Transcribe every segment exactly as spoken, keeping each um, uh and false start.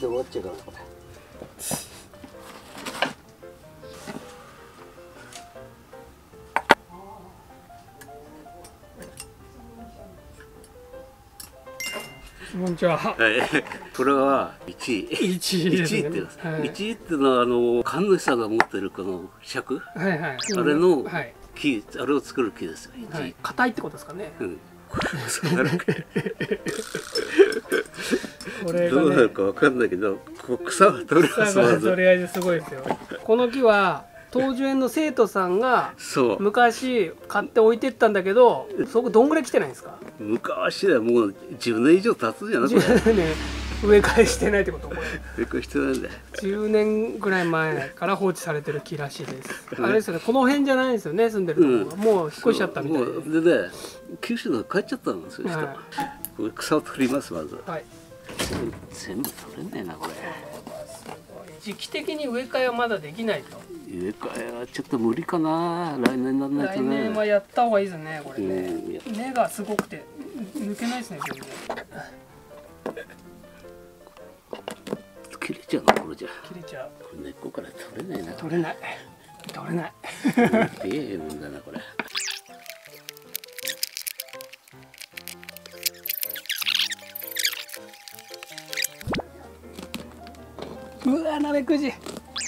終わっちゃうからこれ。 こんにちは。 はい、これはいちい。 いちいですね。 いちいって、はい、いちいってのはあの神主さんが持ってるこの尺、はいはい、あれの木、あれを作る木ですよ。 はい、硬いってことですかね。うん。これがね、どうなるかわかんないけど、草が取れます。とりあえずすごいですよ。この木は東樹園の生徒さんが昔買って置いてったんだけど、そこどんぐらい来てないんですか？ 昔はもうじゅうねん以上経つんじゃない？じゅうねん植え替えしてないってこと？これ植え替えしてないんだよ。 じゅうねんぐらい前から放置されてる木らしいです。あれですよね、この辺じゃないですよね、住んでるところが、うん、もう引っ越しちゃったみたいで。 でね、九州の帰っちゃったんですよ、人。はい、これ草を取りますまず。はい。全部取れないなこれ。 時期的に植え替えはまだできないと。 植え替えはちょっと無理かな。来年なんないとね。 来年はやった方がいいですね、これね。うん、根がすごくて抜けないですね、全然。 切れちゃうのこれじゃ。 切れちゃう。 これ根っこから取れないな。 取れない。取れない。 ええもんだなこれ。 うわ、なめくじ。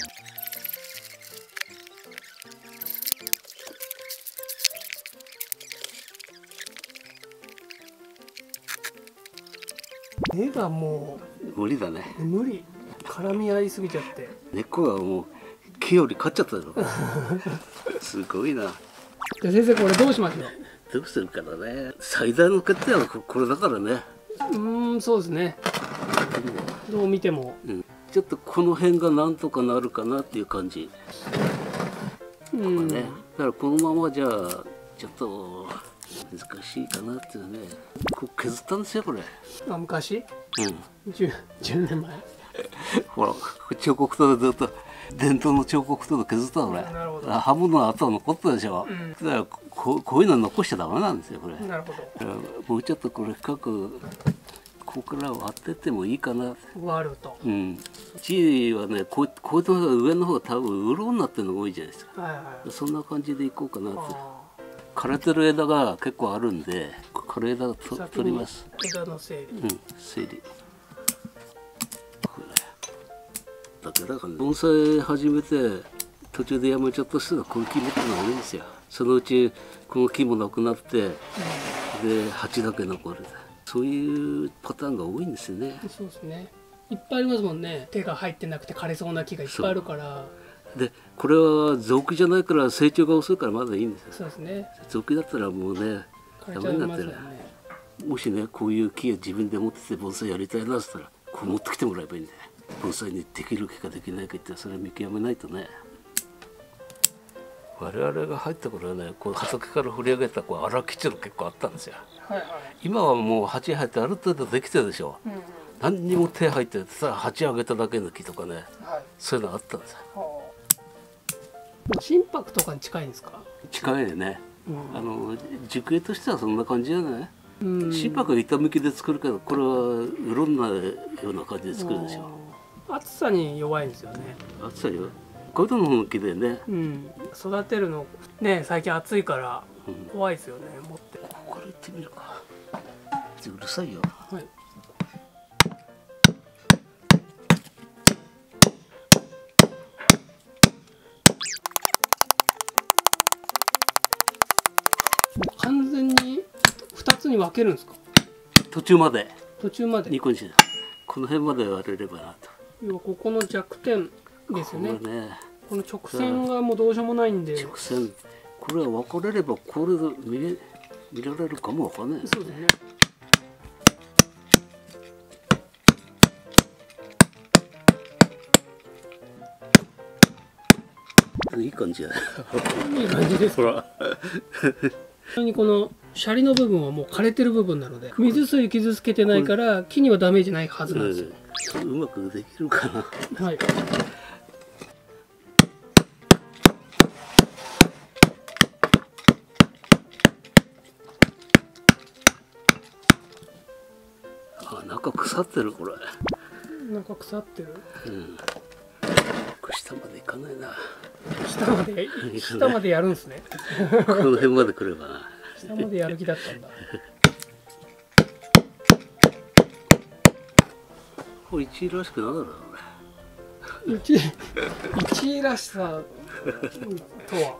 根がもう無理だね。 無理。絡み合いすぎちゃって。 根っこがもう木より勝っちゃったよ。すごいな。 じゃあ先生これどうしましょう。 どうするからね。最大の欠点はこれだからね。 うーん、そうですね。どう見ても。うん、 ちょっとこの辺がなんとかなるかなっていう感じ。うん。ね。だからこのままじゃあちょっと難しいかなっていうね。こう削ったんですよこれ。 あ、昔？うん。じゅうねんまえ。 ほら彫刻刀でずっと伝統の彫刻刀で削ったのこれ。なるほど。刃物の跡が残ったでしょ。うん、だからこうこういうの残しちゃダメなんですよこれ。 なるほど。 もうちょっとこれ深くここから割ってってもいいかな。 割ると。 うん。地はねこうこういうのが上の方が多分うろになってるのが多いじゃないですか。はいはい。そんな感じでいこうかなって。枯れてる枝が結構あるんで、枯れ枝をと取ります。 枝の整理。 うん、整理。だけだから盆栽始めて途中でやめちゃった人がこういう木持ってるのが多いんですよ。そのうちこの木もなくなって、うん、で鉢だけ残る。そういうパターンが多いんですよね。 そうですね。いっぱいありますもんね。手が入ってなくて枯れそうな木がいっぱいあるから。 でこれは雑木じゃないから成長が遅いからまだいいんですよ。 そうですね。 雑木だったらもうねダメになってる。もしねこういう木を自分で持ってて盆栽やりたいなって言ったらこう持ってきてもらえばいいんだよ。盆栽にできる木かできないかってそれは見極めないとね。我々が入った頃はねこう畑から振り上げたこう荒木っていうの結構あったんですよ。はいはい、今はもう鉢入ってある程度できてるでしょ。うんうん、何にも手入ってただ鉢上げただけの木とかね、はい、そういうのあったんですよ。 心拍とかに近いんですか？ 近いよね。うん、あの樹形としてはそんな感じじゃない？うん、心拍は板向きで作るけどこれはうろんなような感じで作るでしょ。 暑さに弱いんですよね。 暑さよ。こういうのの木でね。 うん。育てるのね最近暑いから怖いですよね。うん、持って。 ここから行ってみるか。うるさいよ。はい。 完全にふたつに分けるんですか？ 途中まで。 途中まで。 にこにして。この辺まで割れればなと。 要はここの弱点ですよね。 こ, ねこの直線がもうどうしようもないんで。 直線。これは分かれればこれで見見られるかも分かんない。 そうですね。 いい感じや。 いい感じです。ほら。ちなみにこのシャリの部分はもう枯れてる部分なので水水傷つけてないから木にはダメージないはずなんですよ。 うん、うまくできるかな。はい。あ、中腐ってるこれ。 なんか腐ってる。 うん。これ下までいかないな。 下まで下までやるんですね。 この辺まで来ればな。 下までやる気だったんだ。 これ一位らしくなんだろうね。一一位らしさとは。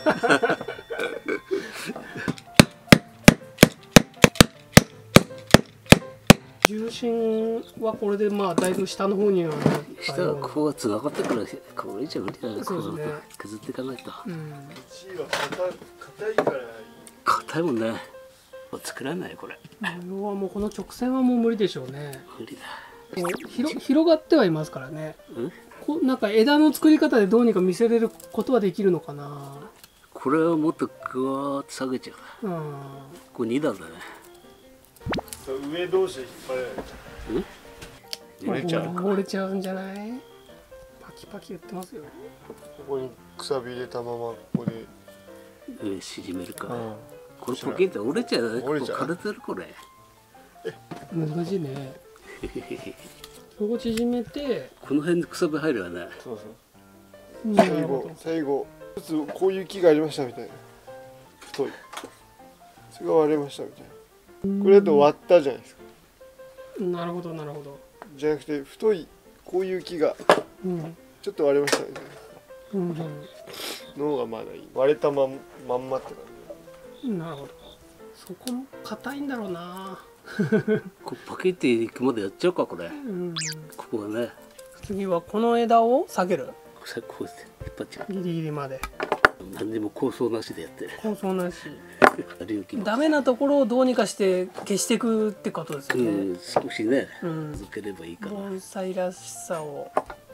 重心はこれでまあだいぶ下の方には下はここがつながってからこれ以上無理だね。 そうですね。 削っていかないと。 うん。 いちいは硬いから硬いもんね。作らないこれ。 要はもうこの直線はもう無理でしょうね。 無理だ。 もう広広がってはいますからね。 うんこなんか枝の作り方でどうにか見せれることはできるのかな。 これはもっとぐわーっと下げちゃう。 うん。 これに段だね。 上同士で引っ張れない。 うん？折れちゃうか。 折れちゃうんじゃない？パキパキ言ってますよ。 ここにくさび入れたままここで上縮めるか。 うん、 これポキって折れちゃうね。 折れちゃうここ枯れてるこれ。 難しいね。ここ縮めて。 この辺でくさび入るわね。 そうそう。 最最後最後一つこういう木がありましたみたいな。太い。それが割れましたみたいな。これだと割ったじゃないですか。 なるほどなるほど。 じゃなくて太いこういう木がうんちょっと割れましたみたいうんなのがまだいい。割れたまんまんまって感うん。なるほど。そこも硬いんだろうな。 こうパキっていくまでやっちゃうかこれ。 うん。 ここがね。 次はこの枝を下げる。 さこうやって引っ張っちゃう。 ギリギリまで。 何にも構想なしでやってる。 構想なし。 有機の。 ダメなところをどうにかして消していくってことですようね。 ん、少しね、 うん続ければいいかな。 盆栽らしさを。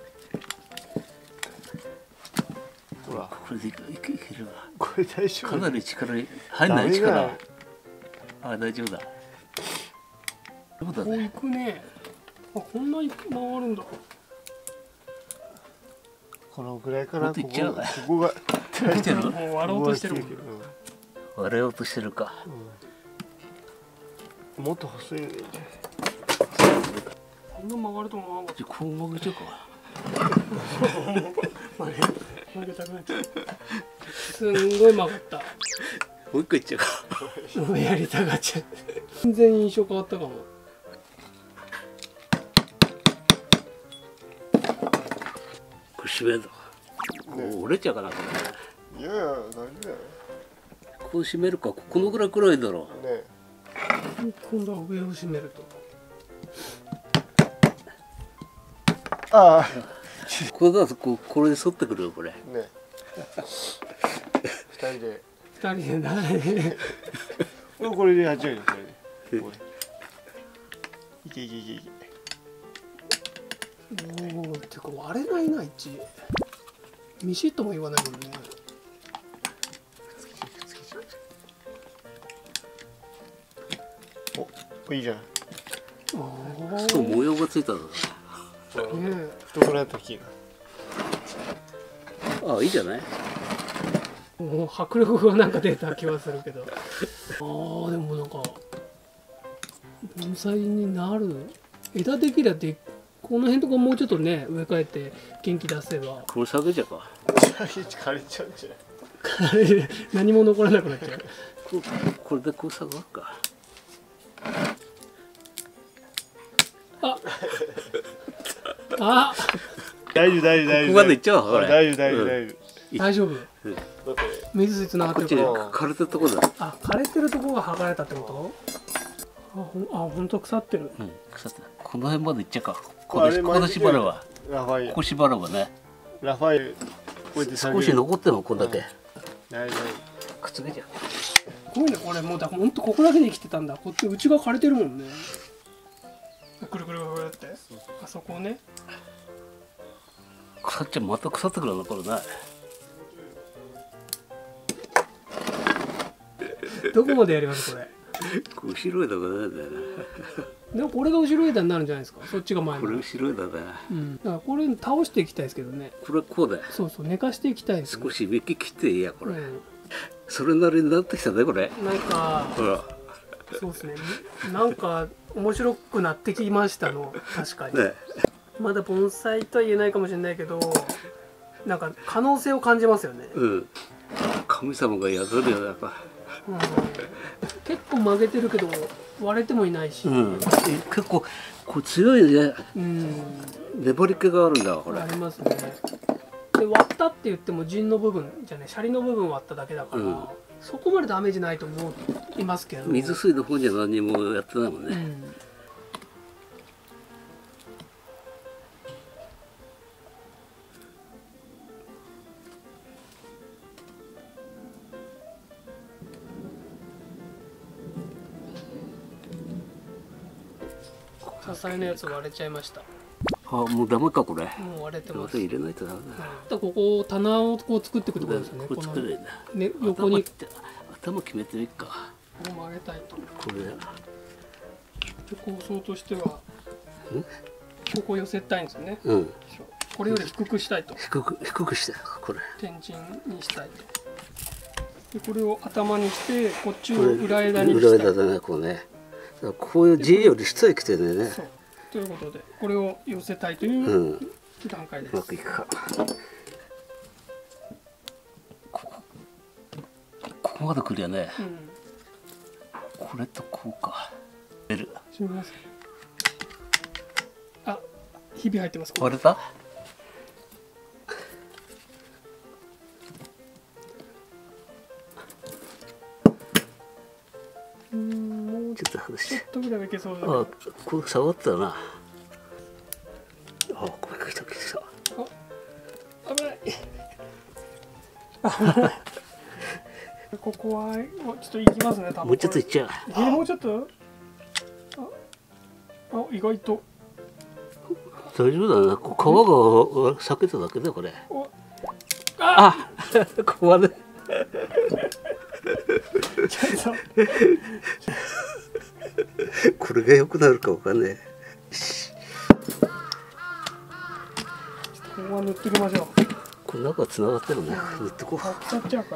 じ。ほらこれでいけいけいけるわ。 これ大丈夫。 かなり力入んない力。 ダメだよあ、大丈夫だ。そうだこういね。 くね。あ、こんなに回るんだ。 このぐらいかな。 もっといっちゃうかここが来てる？ もう割ろうとしてるもん。 割れようとしてるか。 うん、もっと細いね。 こんな曲がると思わなかっじゃあこう曲げちゃうか。 た。曲げたくなっちゃう。すんごい曲がった。 もう一個いっちゃうか。 もうやりたがっちゃう。全然印象変わったかも。 これ締めるぞ。 ね、 折れちゃうかなこれ。 いやいや大丈夫だよ。 ここ締めるか。このぐらい黒いだろう。 ね。 今度は上を締めると。 ああ。 これだとこうこれで沿ってくるよこれ。 ね。二人で。 二人でない。 これこれでやっちゃうよこれで。これいけいけいけいけ。 おお、てか割れないな一。ミシッとも言わないもんね。 お、いいじゃん。 あそう模様がついたんだ。 あ、ねえ。 太くなった木が。 ああいいじゃない。 もう迫力がなんか出た気はするけど。ああ、でもなんか盆栽になる。枝できりゃでこの辺とかもうちょっとね植え替えて元気出せばこれ下げちゃうか。 枯れちゃうんじゃない。 何も残らなくなっちゃう。 ここれでこう下がるか。 ああ大丈夫大丈夫大丈夫。 ここまでいっちゃうわこれ。 大丈夫大丈夫大丈大丈夫。 夫。だって水水つながっこってちにるから。 枯れてるとこだ。 あ、枯れてるところが剥がれたってこと？あ、ほん、あ、本当腐ってる。 うん、腐ってる。この辺までいっちゃうか。ここあれでここで縛れば。 ラファエルここ縛ればね。 ラファエルこうやって下げ少る。 し残ってもこんだけ。 大丈くっつけちゃう。 すごいね、これもうだ、本当ここだけで生きてたんだ。こっち内側枯れてるもんね。くるくるくるって。あそこね。 腐っちゃう。また腐ってくるのこれね。 どこまでやりますこれ。 後ろ枝がないんだよね。 でもこれが後ろ枝になるんじゃないですか。そっちが前これの。 後ろ枝だね。 うん。だからこれ倒していきたいですけどね。 これこうだよ。 そうそう、寝かしていきたいですね。 少し幹切っていいやこれ。 うん。 それなりになってきたねこれ。 なんかほら。 そうですね。なんか面白くなってきましたの。確かに。 ね。 まだ盆栽とは言えないかもしれないけど、なんか可能性を感じますよね。 うん、神様が宿るよやっぱ、 うん、結構曲げてるけど割れてもいないし、 うん、結構こう強いね、 うん、 粘り気があるんだこれ。 ありますね。で割ったって言っても陣の部分じゃね、シャリの部分割っただけだから、うん、そこまでダメージないと思いますけど、 水水の方には何もやってないもんね、うん。 支えのやつ割れちゃいました。 あ、もうダメかこれ。 もう割れてます。 また入れないとダメだ。 ここ棚をこう作っていくってことですね。 こう作れないんだ。 ね、横に頭決めていいか。 ここ曲げたいと。 これ。 で構想としてはここ寄せたいんですよね。うん。これより低くしたいと。 低く低くしてこれ。 天神にしたいと。でこれを頭にしてこっちを裏枝にしたい。 裏枝だねこうね。こういう字より下へ来てるね。 そうということでこれを寄せたいという段階です。 うまくいくか。ここ、ここまで来るよね。うん、これとこうか。出る。 すみません。あ、ひび入ってます。 割れた？ちょっと外して。 ちょっとぐらいはいけそうだ。 あ、これ触ったな。あ、これ来た来た。 あ、危ない。危ない。ここはちょっと行きますね。多分もうちょっと行っちゃう。 えー、もうちょっと。あ、あ、意外と。 大丈夫だな。こう皮が裂けただけだよこれ。あ、ここまで。これが良くなるかわかんない。 ここは塗っていきましょう。 これ中繋がってるね。塗ってこう。 腐っちゃうから。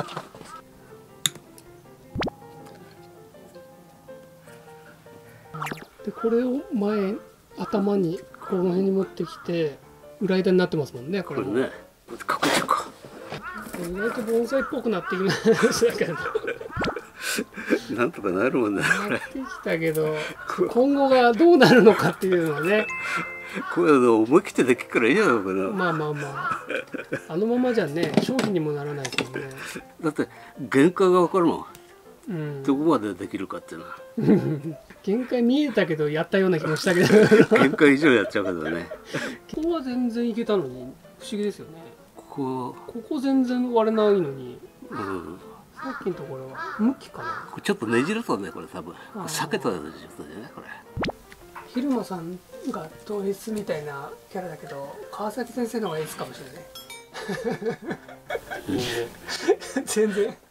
でこれを前頭にこの辺に持ってきて裏枝になってますもんね。これこれね。かけちゃうか。 意外と盆栽っぽくなってきましたけど。 なんとかなるもんね。 なってきたけど、今後がどうなるのかっていうのはね。 こういうの思い切ってできるからいいじゃないかな。 まあまあまあ。あのままじゃね、商品にもならないですもんね。 だって限界がわかるもん。 うん、 どこまでできるかっていうのは。 限界見えたけどやったような気もしたけど。 限界以上やっちゃうけどね。 ここは全然いけたのに不思議ですよね。 ここここ全然割れないのに。 うん。 さっきのところは向きかな。 ちょっとねじるとねこれ多分避けたような状態じゃないこれ。 昼間さんが糖質みたいなキャラだけど川崎先生の方がエースかもしれない。全然。確か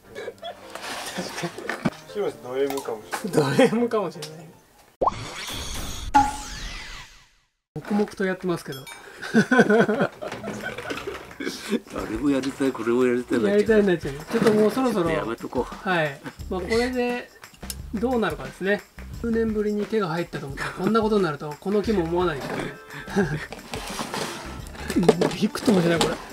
に。 昼間さんド M かもしれない。 ド M かもしれない。黙々とやってますけど。 あれもやりたいこれもやりたいやりたいなっちゃう。ちょっともうそろそろやめとこう。 はい。まあこれでどうなるかですね。数年ぶりに手が入ったと思ったらこんなことになるとこの気も思わないですよね。びくともしないこれ。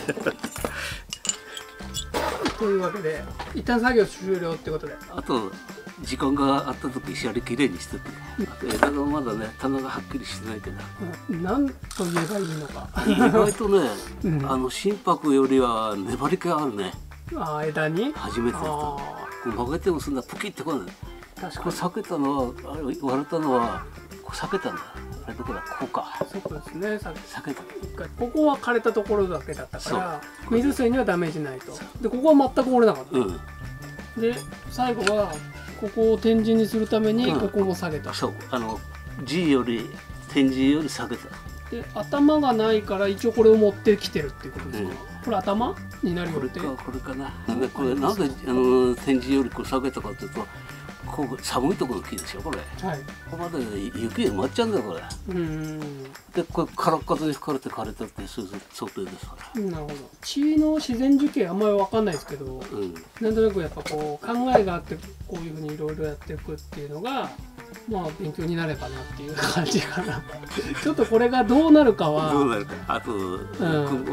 というわけで一旦作業終了ってことで。 あと時間があった時シャリきれいにしてて。枝がまだね棚がはっきりしてないけど。 何と言えばいいのか。 意外とね、うん、あの心拍よりは粘り気あるね。 ああ枝に。 初めてやった。こう曲げてもそんなプキってこない。確かに。これ裂けたのはあれ割れたのはこう裂けたんだ。あれどこだここか。 そうですね。裂けた。 ここは枯れたところだけだったから水水にはダメージないと。でここは全く折れなかった。うん、で最後はここを天神にするためにここも下げた。うん、 そうあの G より天神より下げた。 で頭がないから一応これを持ってきてるっていうことですか。うん、これ頭になるよって。 これかこれかな。なんでこれなんであの天神よりこう下げたかというと。 こう寒いところの木でしょこれ。 はい。 ここまで雪で埋まっちゃうんだよこれ。 うん。 でこれ空っ風に吹かれて枯れたってそういう想定ですから。 なるほど。地の自然樹形あんまりわかんないですけど、うん、なんとなくやっぱこう考えがあってこういうふうにいろいろやっていくっていうのが。まあ勉強になればなっていう感じかなちょっとこれがどうなるかはどうなるかあと、うん、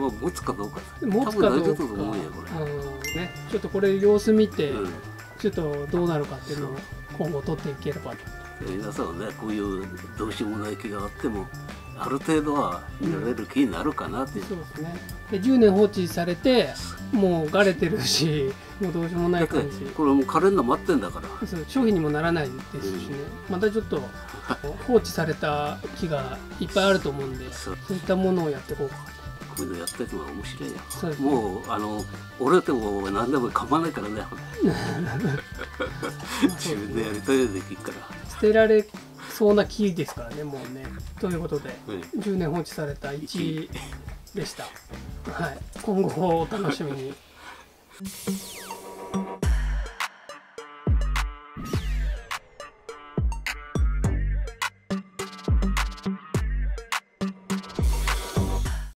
持つかどうか持つかどうか、うんね、ちょっとこれ様子見て、うん、ちょっとどうなるかっていうのを今後取っていければと。 皆さんはねこういうどうしようもない木があってもある程度はいられる木になるかなっていう、 うん、そうですね。でじゅうねん放置されてもう枯れてるしもうどうしようもない感じ。 これもう枯れるの待ってんだからそう商品にもならないですしね、うん、またちょっと放置された木がいっぱいあると思うんでそういったものをやっていこうかこういうのやってるのが面白いよ。そうですね、もうあの折れても何でも構わないからね自分でやりたいできるから捨てられそうな木ですからねもうね。ということで、うん、じゅうねん放置されたいちいでした。はい、今後をお楽しみに。